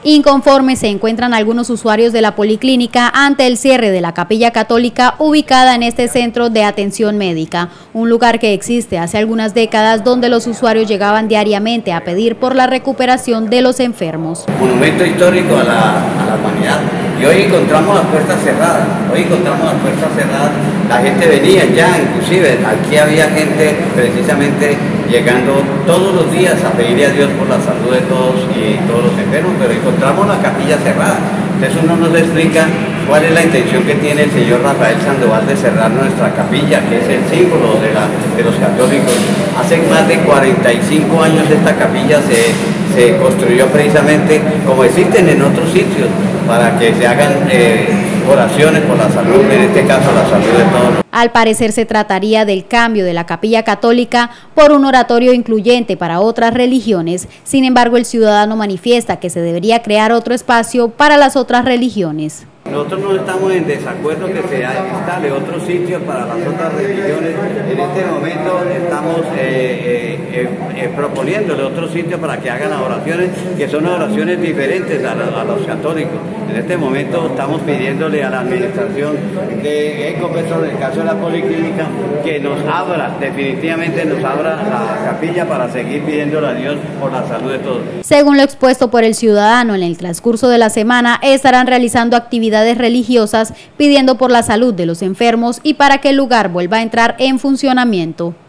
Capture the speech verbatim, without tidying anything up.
Inconformes se encuentran algunos usuarios de la policlínica ante el cierre de la capilla católica ubicada en este centro de atención médica, un lugar que existe hace algunas décadas donde los usuarios llegaban diariamente a pedir por la recuperación de los enfermos. Monumento histórico a la, a la humanidad, y hoy encontramos las puertas cerradas, hoy encontramos las puertas cerradas, la gente venía ya, inclusive aquí había gente precisamente llegando todos los días a pedirle a Dios por la salud de todos y todos los enfermos, pero encontramos la capilla cerrada. Entonces uno nos explica cuál es la intención que tiene el señor Rafael Sandoval de cerrar nuestra capilla, que es el símbolo de, la, de los católicos. Hace más de cuarenta y cinco años esta capilla se, se construyó precisamente como existen en otros sitios, para que se hagan eh, oraciones por la salud, en este caso la salud de todos. Al parecer se trataría del cambio de la capilla católica por un oratorio incluyente para otras religiones. Sin embargo, el ciudadano manifiesta que se debería crear otro espacio para las otras religiones. Nosotros no estamos en desacuerdo que se instale otro sitio para las otras religiones. En este momento estamos eh, eh, eh, proponiéndole otro sitio para que hagan las oraciones, que son oraciones diferentes a, la, a los católicos. En este momento estamos pidiéndole a la administración de Ecopetrol, en el caso de la policlínica, que nos abra, definitivamente nos abra la capilla para seguir pidiéndole a Dios por la salud de todos. Según lo expuesto por el ciudadano, en el transcurso de la semana estarán realizando actividades religiosas pidiendo por la salud de los enfermos y para que el lugar vuelva a entrar en funcionamiento.